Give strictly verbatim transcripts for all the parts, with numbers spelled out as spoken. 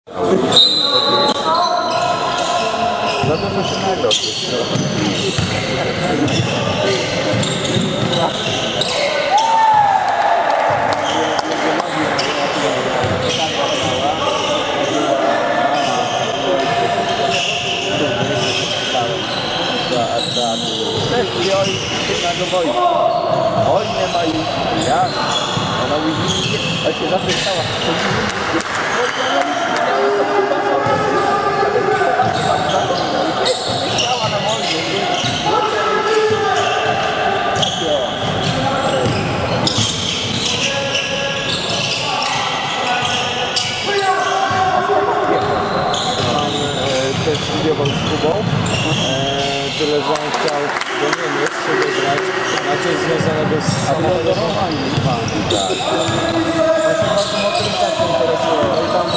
Za dużo się nagrał. Oj, nie ma już. Ja? Ona mówi, a się zapytała. Chciała na wojnie. Też studiował z Kubą, eee, tyle że on chciał do Niemiec sobie grać na coś związanego z samolotowaniem. Tak. On się bardzo motoryzacją interesował i tam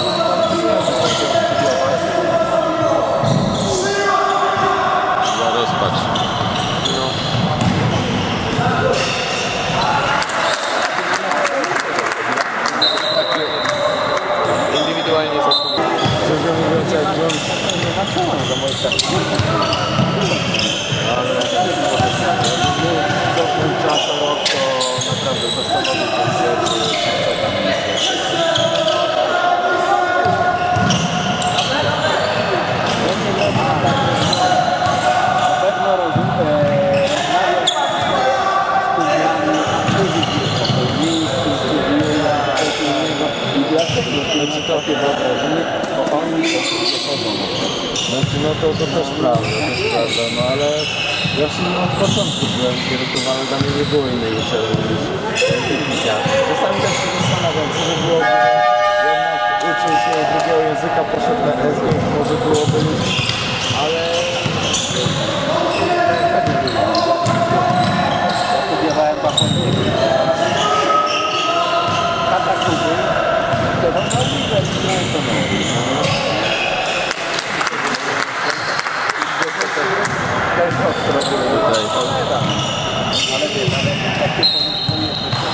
Zaraz spać. No. Indywidualnie zasługi. Szczerze mówiąc, jakbym nie ma co za moje serce. Ale jakbym cofnął czas o rok, to naprawdę zastanowiłbym się, czy chcę tam misję. Na pewno rozmawiam z miejskim, studiuję, coś innego. I dlaczego to ci takie wyobrażenie, bo oni po prostu chodzą. Znaczy, no to, to też prawda, to też prawda, no ale ja w sumie od początku byłem kierunkowany, dla mnie nie było innej uczelni niż technika. Czasami też się zastanawiam, co by było, jednak uczył się drugiego języka, poszedł na S G, może byłoby już, ale ja studiowałem Bachonik. Tata Kuby, to wam chodzi, że nie to mówi. Też ostro było tutaj, tak. Ale wiesz, ale takie pomysły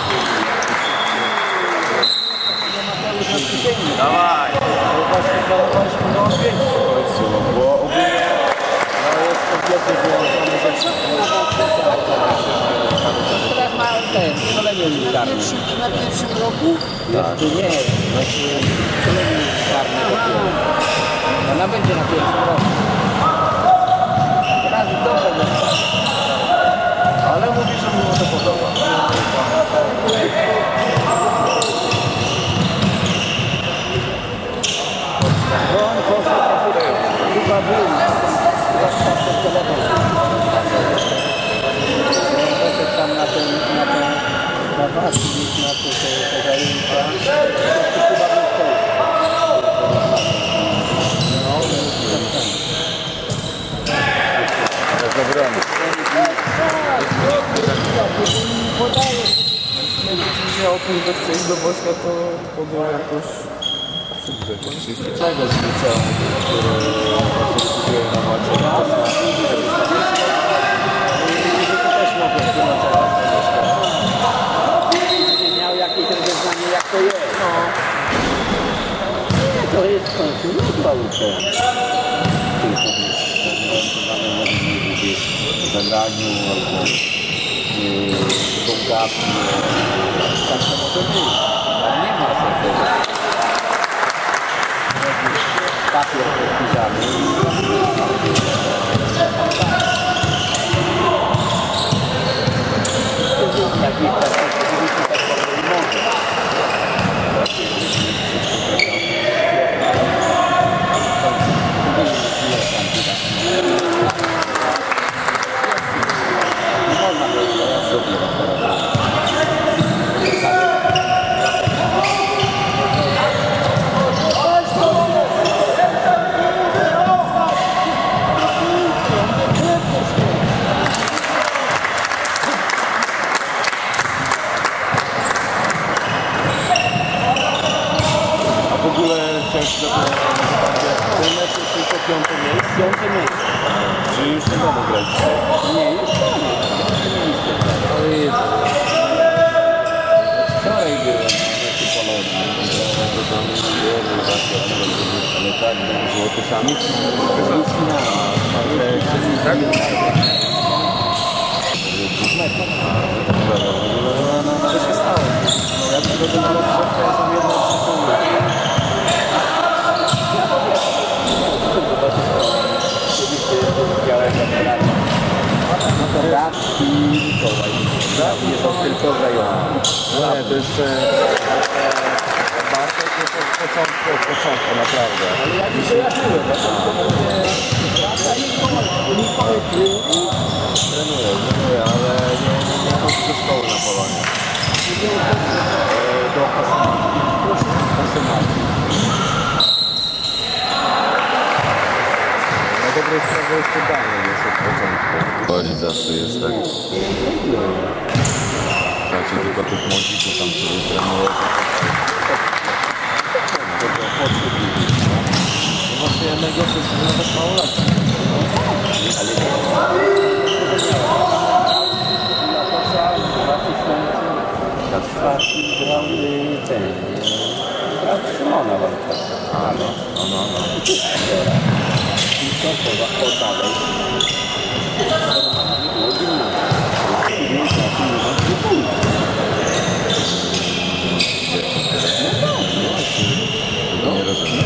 jest. Dawaj! No właśnie planowaliśmy na odwiedzić w końcu, bo ogólnie no jest kompletnie wyłączony ze wszystkim. Teraz ma ten, szkolenie militarne. Na pierwszym roku? Jeszcze nie, znaczy szkolenie militarne dopiero. Ona będzie na pierwszym roku. Teraz dobre będzie. Ale mówi, że mu to podoba. No on poszedł, chyba był. Chyba sprawdzę telefon. Poszedł tam na ten, na ten, na warsznik, na te, te, te zajęcia. Chyba był w Polsce. No, zabrany. Decyzja o tym, że chce iść do wojska, to podjął jakoś przed czego z liceum, które studiuje na Macie. I to też mogę tłumaczyć. Będzie miał jakieś rozeznanie, jak to jest. No. Nie, to jest w końcu nudła uczelnia. W zadaniu albo w kontakcie. Tak to może być. Tam nie ma takiego. Papier podpisany. Takich takich oczywiście tak powiem nie może. Ten mecz jest tylko piąte miejsce. Piąte miejsce. Czy już nie będą grać dzisiaj? Nie, już nie. O Jezu. Wczoraj byłem na meczu to tam jest właśnie, ale tak, złotysami czy ale co się stało? Ja przychodzę na rozgrzewkę, ja są jedną sekundę. No to brat i Mikołaj. Tak? Nie są tylko zajęci. Nie, to jeszcze Bartek jest od początku, od początku, naprawdę. Ale ja dzisiaj jakuję, bo to brata i Mikołaj krył i Trenuję, trenuję, ale nie, nie, nie chodzi do szkoły na Polonie. Do Hasymacji. Na dobrej sprawie jeszcze dalej jest od początku. Chodzi zawsze jest tak. Słuchajcie, tylko tych młodzików tam, którzy trenują. No właśnie najgorsze jest, że nawet mało lat. Kacpraki grał ten, brat Szymona Walczaka. A no, no, no, no. I co to za dalej? Było gimnazjum. Nie rozumiem.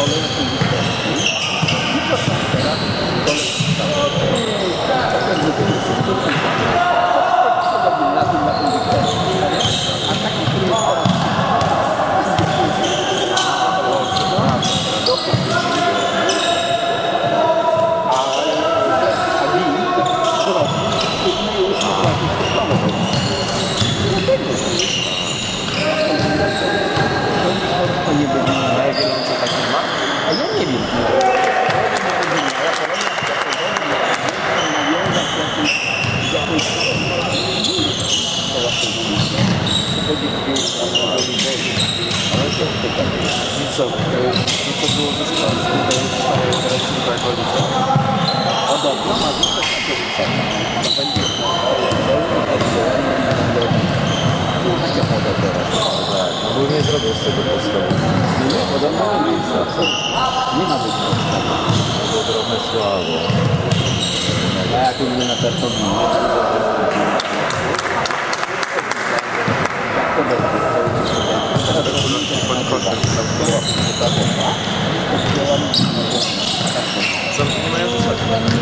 A ja nie wiem. I co? I co było ze Śląsku? To jest całe teraz tylko jak Olica? Podobno ma zostać to będzie Taka moda teraz. Tak, no bo nie zrobił z tego podstawu. nie, podobno ma miejsca. Nie ma być podstawy. To trochę słabo. A jak u mnie na personie? Tak to Co nie mają zostać?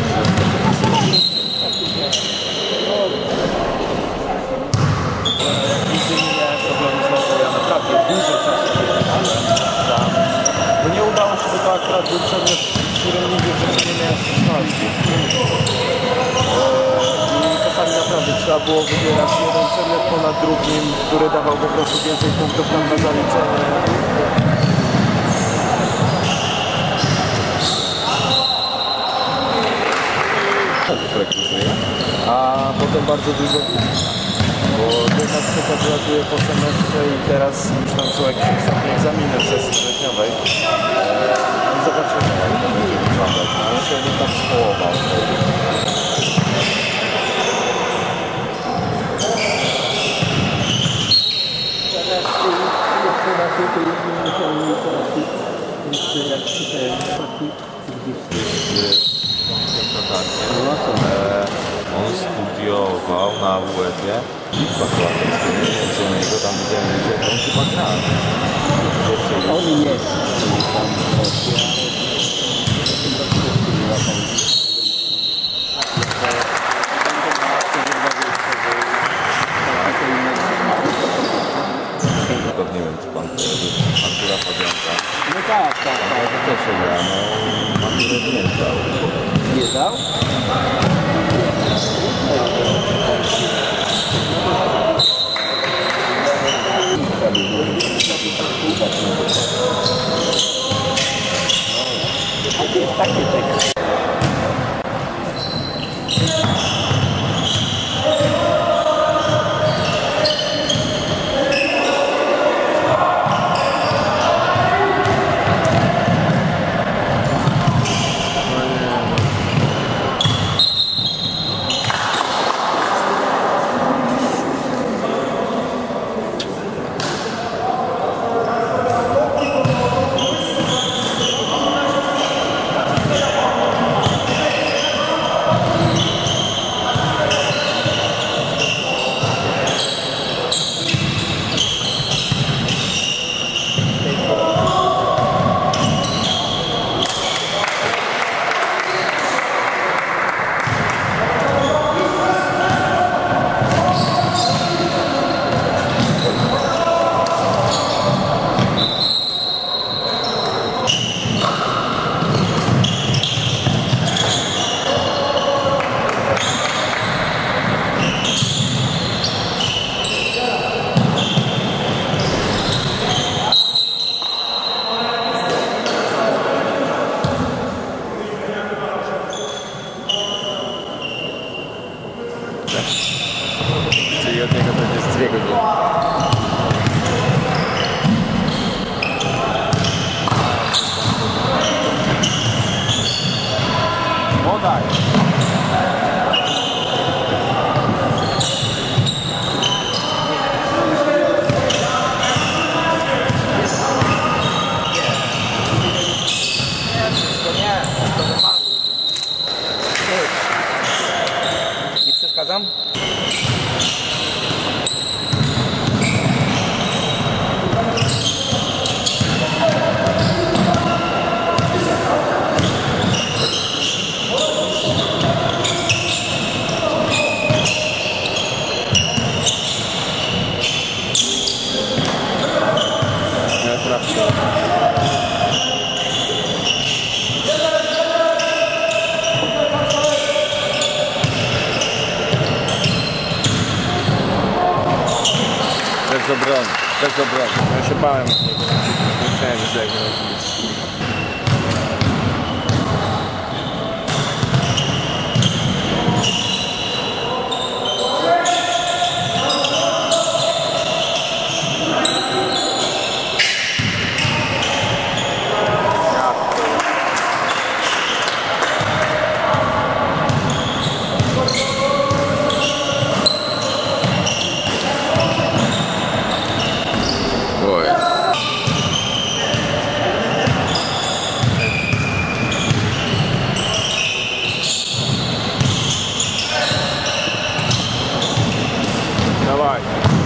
Nigdy nie miałem problemu z nogą, ja naprawdę dużo czasu poświęciłem tam. Bo nie udało się, bo to akurat był przedmiot, z którym nigdy w życiu nie miałem styczności. I czasami naprawdę trzeba było wybierać jeden przedmiot ponad drugim, który dawał po prostu więcej punktów nam na zaliczenie. A potem bardzo dużo, bo ja na przykład latuje po semestrze i teraz już tam są jakieś ostatnie egzaminy w sesji wrześniowej. I zobaczymy, jak to będzie wyglądać. No, jeszcze nie tak z połowa. Teraz jeszcze na tej jeszcze jak czytałem On studiował na U E P-ie w Bakłatem, z niego tam widziałem, że on chyba gra. on jest tam Tylko nie wiem, czy pan Artura Fabianka. no tak, tak, tak. Ale to też się gra, no Maturę nie zdał. Nie dał? Takie, takie teksty. bez obrony. Ja się bałem od niego. Nie chciałem z niego. Dawaj.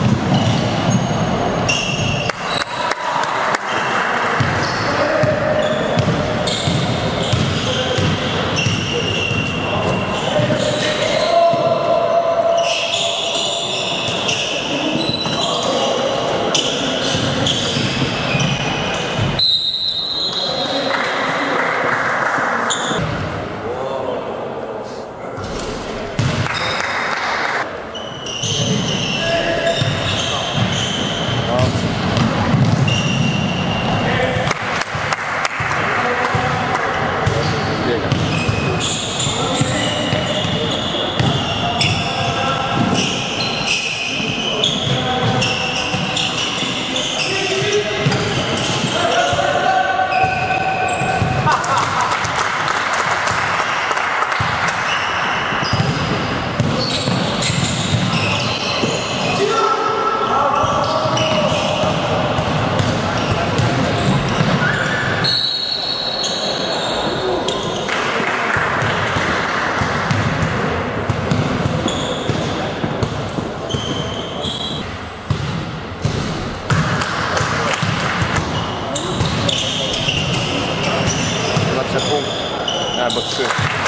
Albo trzy.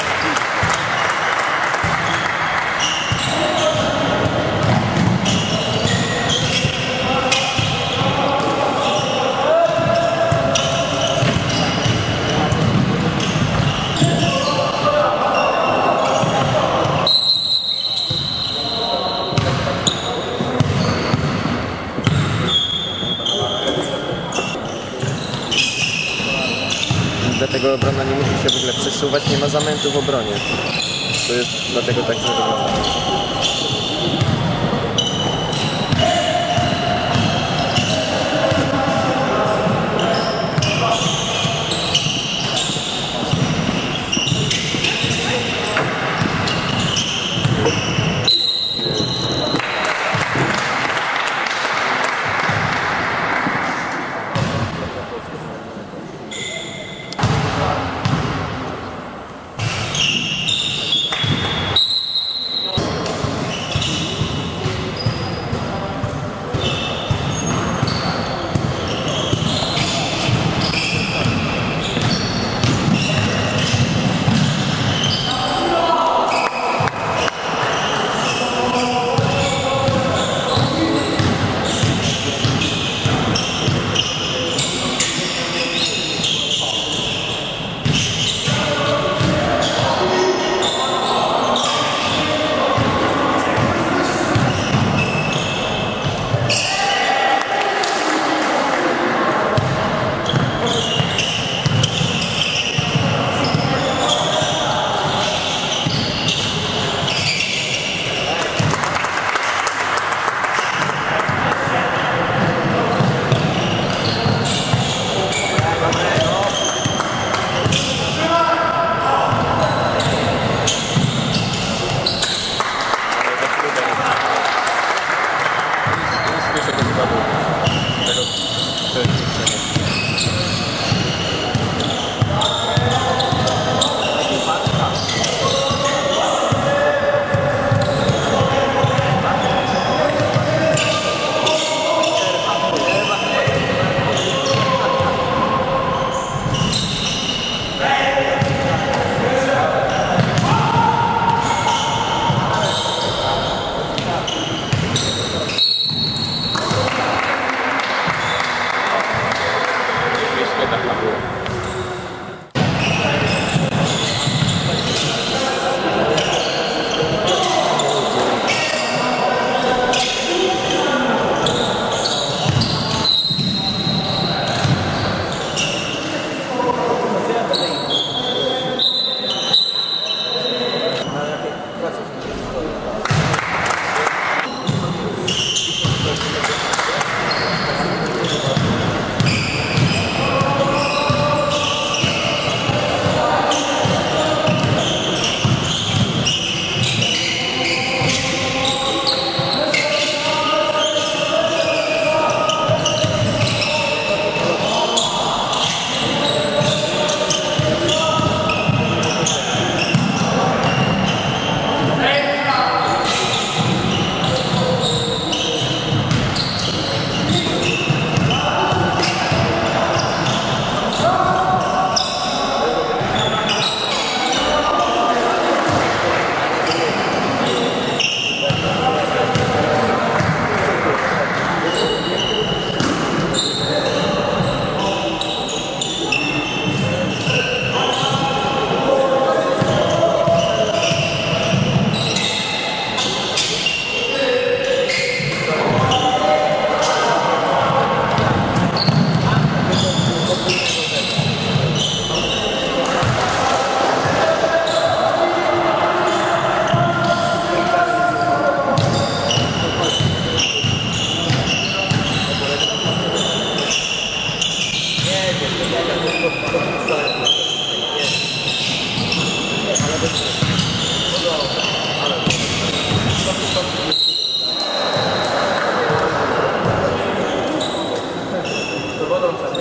Dlatego obrona nie musi się w ogóle przesuwać, nie ma zamętu w obronie. To jest dlatego tak zrobione.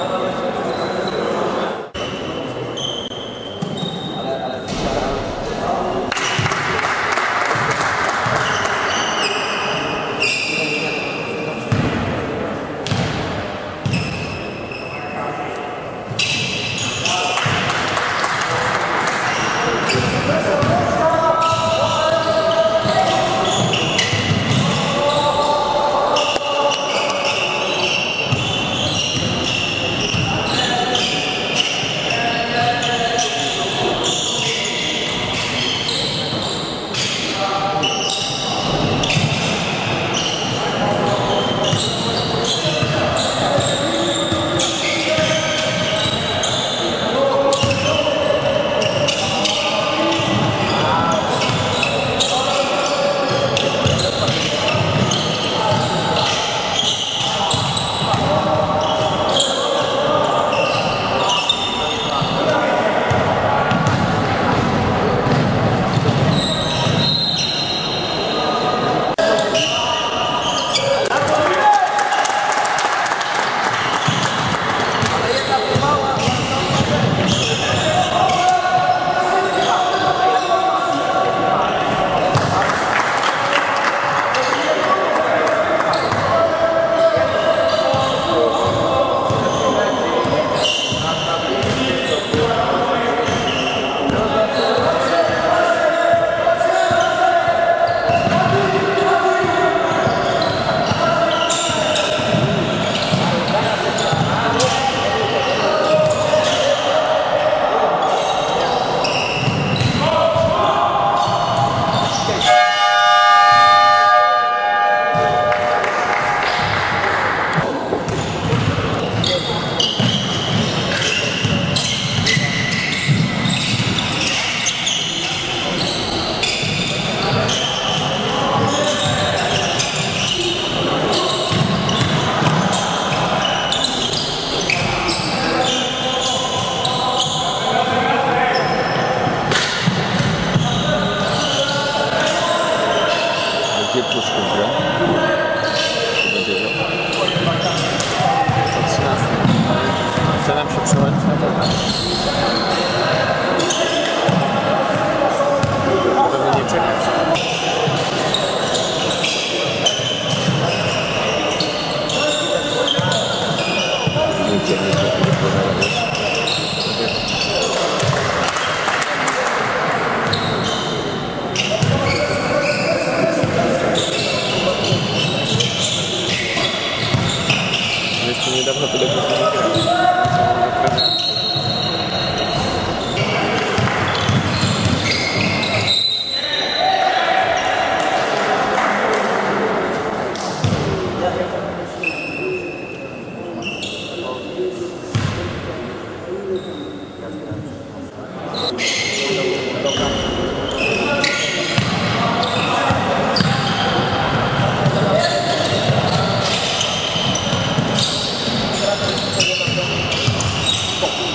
niedawno telewizję nie grałem. Bom.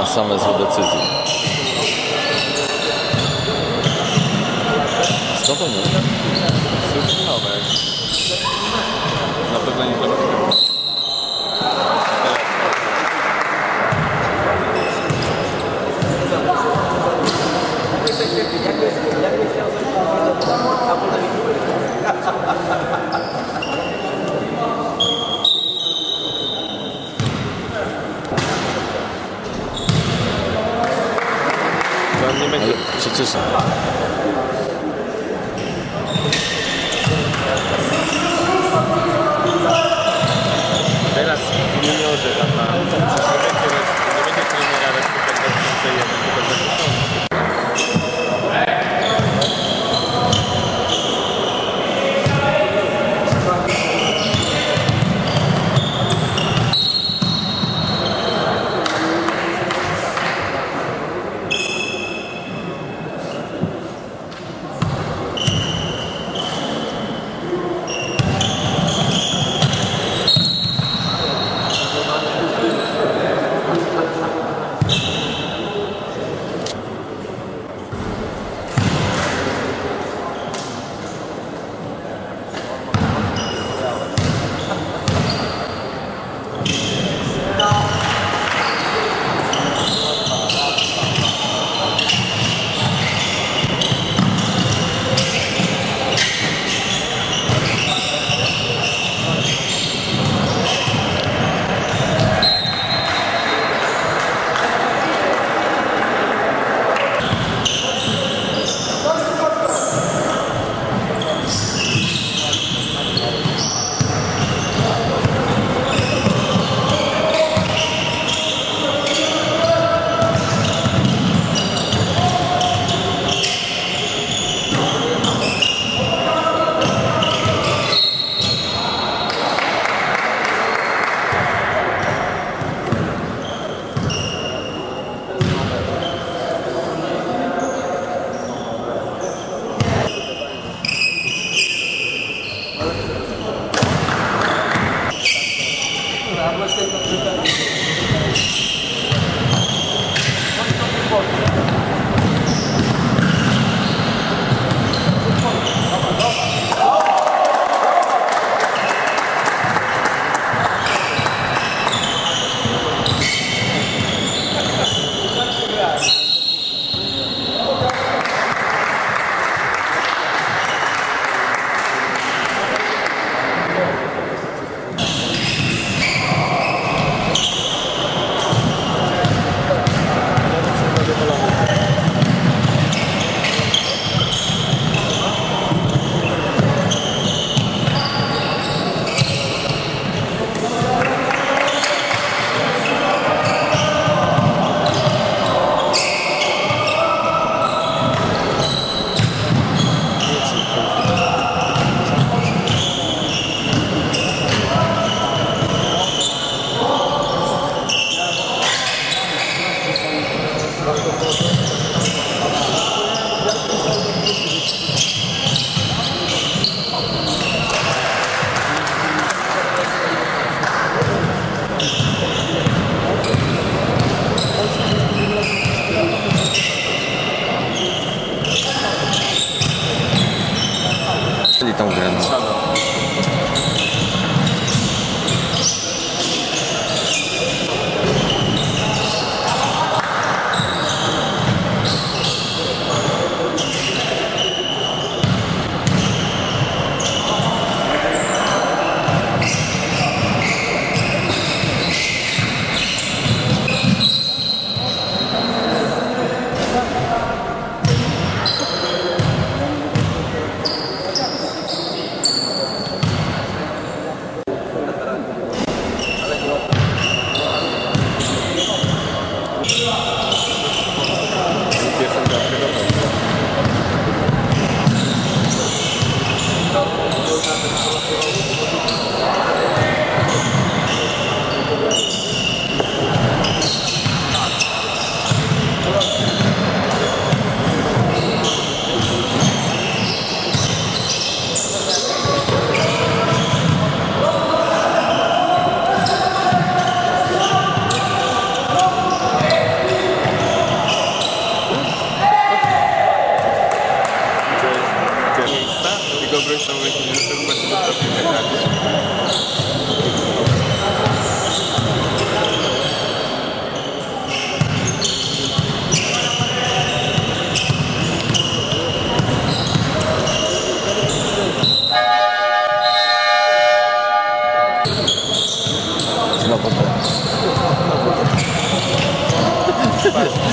same złe decyzje. Skąd to mówię? Nowe. Na pewno nie zrobię. To nie będzie przecież... Teraz w juniorze tam na przecież nie będzie, nie będzie trenera respektive C jeden, tylko będzie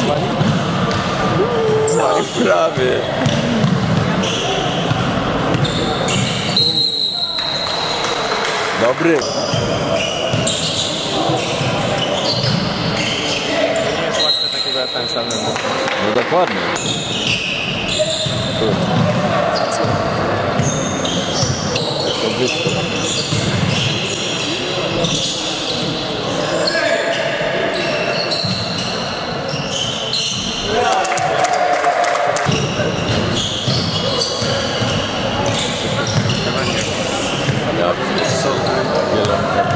Prawie. Dobry. Nie jest łatwe takiego F M samemu. No dokładnie. To wyspy. Ja są wielonka.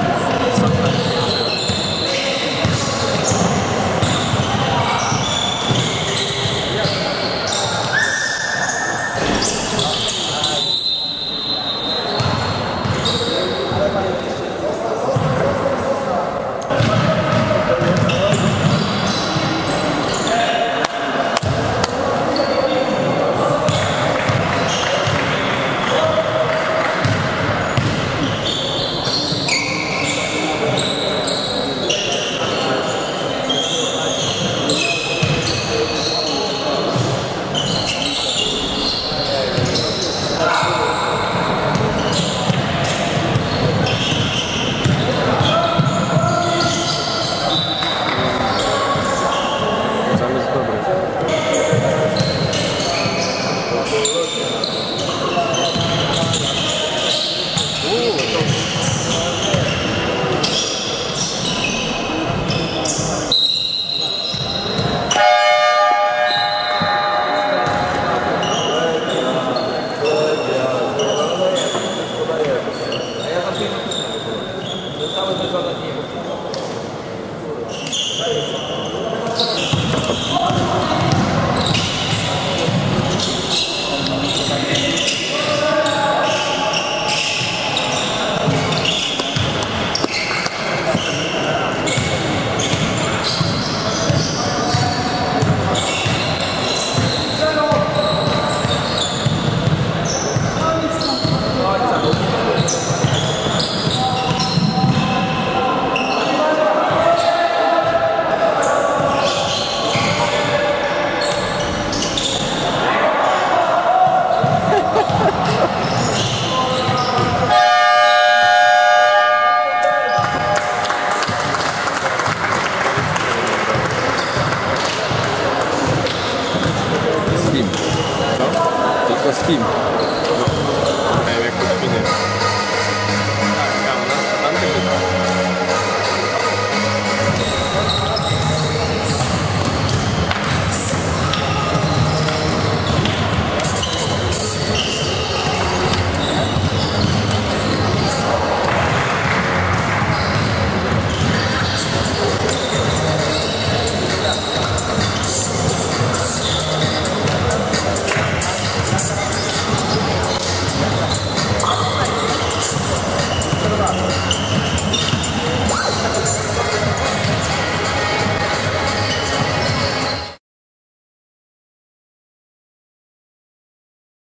Z kim? Co? Tylko z kim?